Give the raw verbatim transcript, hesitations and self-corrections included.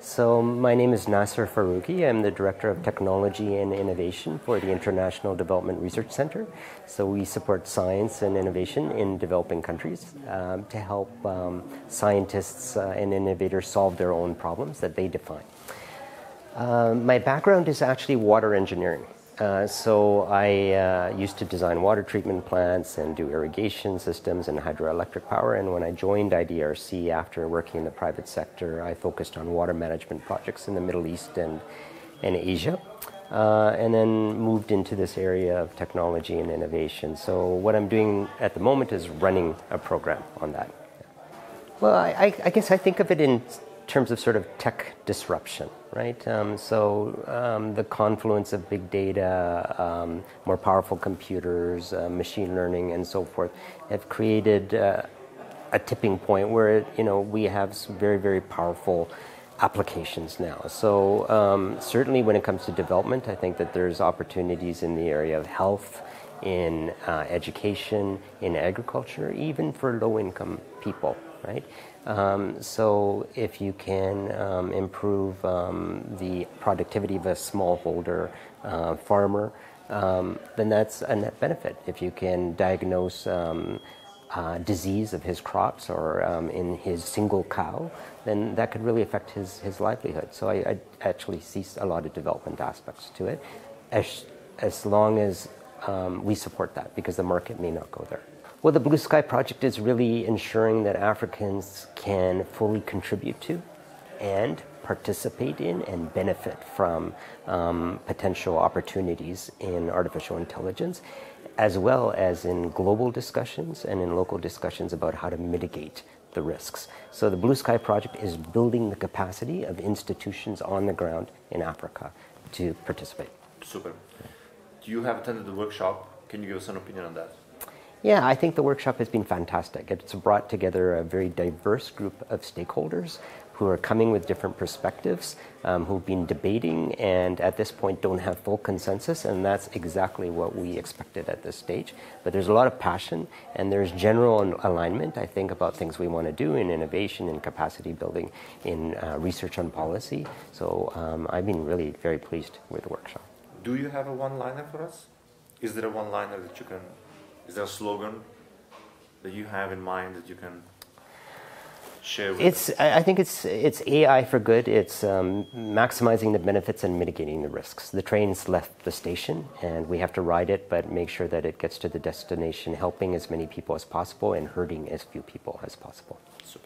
So my name is Nasser Faruqi. I'm the Director of Technology and Innovation for the International Development Research Center. So we support science and innovation in developing countries um, to help um, scientists uh, and innovators solve their own problems that they define. Uh, my background is actually water engineering. Uh, so I uh, used to design water treatment plants and do irrigation systems and hydroelectric power. And when I joined I D R C after working in the private sector, I focused on water management projects in the Middle East and, and Asia. Uh, and then moved into this area of technology and innovation. So what I'm doing at the moment is running a program on that. Well, I, I guess I think of it in terms of sort of tech disruption, right? Um, so um, the confluence of big data, um, more powerful computers, uh, machine learning, and so forth have created uh, a tipping point where, you know, we have some very, very powerful applications now. So um, certainly when it comes to development, I think that there's opportunities in the area of health, in uh, education, in agriculture, even for low-income people, right? Um, so if you can um, improve um, the productivity of a smallholder uh, farmer, um, then that's a net benefit. If you can diagnose um, uh, disease of his crops or um, in his single cow, then that could really affect his, his livelihood. So I, I actually see a lot of development aspects to it, as, as long as um, we support that, because the market may not go there. Well, the Blue Sky Project is really ensuring that Africans can fully contribute to and participate in and benefit from um, potential opportunities in artificial intelligence, as well as in global discussions and in local discussions about how to mitigate the risks. So the Blue Sky Project is building the capacity of institutions on the ground in Africa to participate. Super. Do you have attended the workshop? Can you give us an opinion on that? Yeah, I think the workshop has been fantastic. It's brought together a very diverse group of stakeholders who are coming with different perspectives, um, who've been debating and at this point don't have full consensus, and that's exactly what we expected at this stage. But there's a lot of passion and there's general alignment, I think, about things we want to do in innovation, in capacity building, in uh, research on policy. So um, I've been really very pleased with the workshop. Do you have a one-liner for us? Is there a one-liner that you can... Is there a slogan that you have in mind that you can share with it's, us? I think it's it's A I for good. It's um, maximizing the benefits and mitigating the risks. The train's left the station and we have to ride it, but make sure that it gets to the destination, helping as many people as possible and hurting as few people as possible. Super.